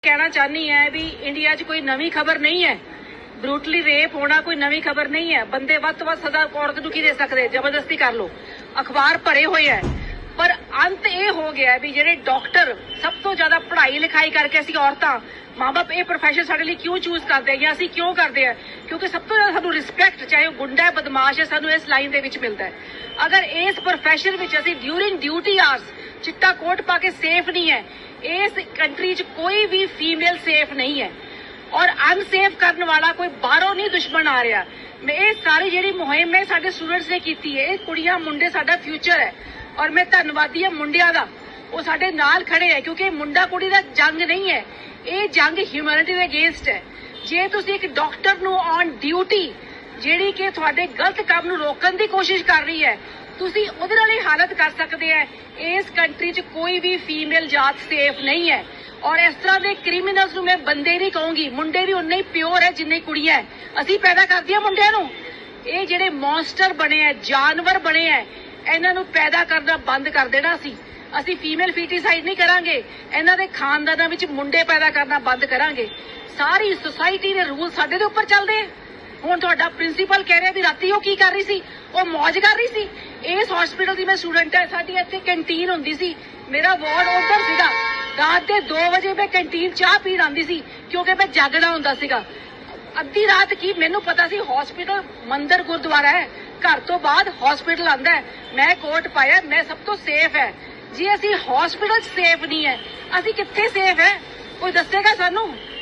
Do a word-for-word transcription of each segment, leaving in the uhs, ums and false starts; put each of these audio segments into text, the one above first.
कहना चाहनी है भी इंडिया च कोई नवी खबर नहीं है। ब्रूटली रेप होना कोई नवी खबर नहीं है। बंदे वध तो वध सजा औरत नूं की दे सकते, जबरदस्ती कर लो, अखबार भरे हुए है। पर अंत ये हो गया है भी जेडे डॉक्टर सब तो ज्यादा पढ़ाई लिखाई करके असीं औरतां माँ बाप ये प्रोफैशन साडे लई क्यों चूज करते हैं या असीं क्यों करते हैं, क्योंकि सब तो ज्यादा सानूं रिस्पैक्ट चाहे वो गुंडा है बदमाश है सानूं इस लाइन दे विच मिलता है। अगर इस प्रोफैशन विच असीं ड्यूरिंग ड्यूटी आवर्स चिट्टा कोट पा के सेफ नहीं है, इस कंट्री च कोई भी फीमेल सेफ नहीं है। और अनसेफ करने वाला कोई बाहरों नहीं दुश्मन आ रहा। मैं ये सारी जी मुहिम है साडे स्टूडेंट्स ने की है, कुड़ियां मुंडे साडा फ्यूचर है। और मैं धन्नवादी हाँ मुंडिया का, वो साडे नाल खड़े है, क्योंकि मुंडा कुड़ी का जंग नहीं है, ये जंग ह्यूमैनिटी के अगेंस्ट है। जे तुसी एक डॉक्टर नूं ऑन ड्यूटी जिहड़ी कि तुहाडे गलत काम नूं रोकण दी कोशिश कर रही है, तुसी उहदे नाल ही हालत कर सकते हैं। इस कंट्री च कोई भी फीमेल जात सेफ नहीं है। और इस तरह के क्रिमिनल्स नूं मैं बंदे नहीं कहूंगी, मुंडे भी उन्ने ही प्योर है जिन्ने कुड़ियां है। असीं पैदा करदी हां मुंडियां नूं। ये जिहड़े मॉन्स्टर बने हैं, जानवर बने हैं, इन्हां नूं पैदा करना बंद कर देना। असीं असीं फीमेल फीटिसाइड नहीं करांगे, इन्हां दे खानदानां विच मुंडे पैदा करना बंद करांगे। सारी सोसाइटी दे रूल साडे दे उपर चलदे हैं। हुण तुहाडा प्रिंसीपल कह रहा भी राती वो की कर रही सी, वो मौज कर रही सी। इस हॉस्पिटल की मैं स्टूडेंट है, साडी इत्थे कैंटीन हुंदी सी, मेरा वार्ड उधर सीगा। रात के दो बजे मैं कैंटीन चाह पीण आंदी सी, क्योंकि मैं जागना हुंदा सीगा। अद्धी रात की मैनू पता सी हॉस्पिटल मंदिर गुरुद्वारा है, घर तो बाद हॉस्पिटल आंदा है, मैं कोट पाया, मैं सब तो सेफ है। जी असी हॉस्पिटल सेफ नहीं है, असी कित्थे सेफ है? कोई दसेगा सानू?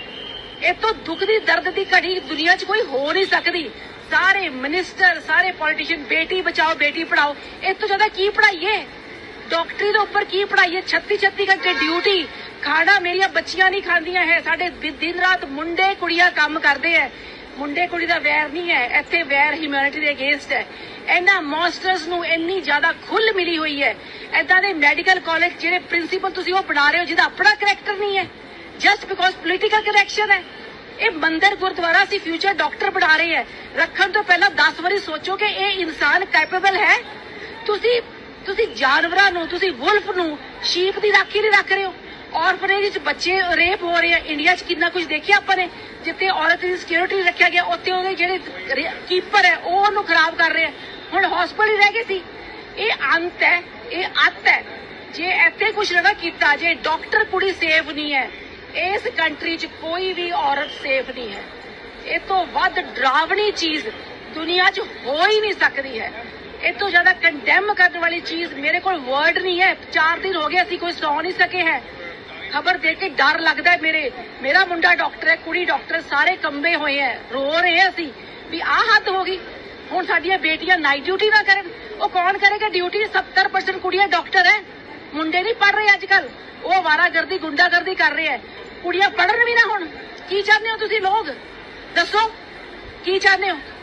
ये तो दुख दी दर्द दी घड़ी दुनिया च कोई हो नहीं सकती। सारे मिनिस्टर, सारे पॉलिटिशियन बेटी बचाओ बेटी पढ़ाओ, इस तो ज्यादा की पढ़ाइए? डॉक्टरी के उपर की पढ़ाइए? छत्ती छत्ती घंटे ड्यूटी, खाना मेरिया बच्चियां नहीं खांदियां है। साडे दिन रात मुंडे कुड़ियां काम करते हैं। मुंडे कुड़ी का वैर नहीं है, इत्थे वैर ह्यूमैनिटी के अगेंस्ट है। इन्हां मॉन्स्टर्स नूं इन्नी ज्यादा खुल मिली हुई है। इदां दे मैडिकल कॉलेज जिहड़े प्रिंसीपल तुसीं वो बना रहे हो जिहदा अपना करैक्टर नहीं है, जस्ट बिकॉज पोलिटिकल कनैक्शन है। ये मंदिर गुरुद्वारा असीं फ्यूचर डॉक्टर बना रहे हैं, रखण तो पहला दस वारी सोचो कि ये इंसान कैपेबल है। तुसीं तुसीं जानवरां नूं, तुसीं वुल्फ नूं, शीप दी राखी नहीं रख रहे हो। ऑर्फनेज बच्चे रेप हो रहे हैं। इंडिया च कितना कुछ देखिए आपने, जिथे औरत की सिक्योरिटी रखा गया उत्थे उहदे जिहड़े कीपर है वो उहनूं खराब कर रहे हैं। हुण हॉस्पिटल ही रह गए सी। ये अंत है, ये अत है। जे इत्थे कुछ ना कीता, जे डॉक्टर कुड़ी सेफ नहीं है, इस कंट्री च कोई भी औरत सेफ नहीं है। ये तो वध डरावनी चीज दुनिया च हो ही नहीं सकती है। इस तो ज्यादा कंडेम करने वाली चीज मेरे को वर्ड नहीं है। चार दिन हो गए असीं कोई सौ नहीं सके हैं। खबर देख के डर लगता है। मेरे मेरा मुंडा डॉक्टर है, कुड़ी डॉक्टर, सारे कंबे हुए हैं, रो रहे हैं असीं भी आ हद हो गई। हुण साडियां बेटियां नाइट ड्यूटी ना करन, वो कौन करेगा ड्यूटी? सत्तर परसेंट कुड़ियां डॉक्टर है, मुंडे नहीं पढ़ रहे अजकल, वो आवारागर्दी गुंडागर्दी कर रहे हैं। कुड़ियां पढ़न भी ना। हुण की चाहते हो तुसीं लोग? दसो की चाहते हो?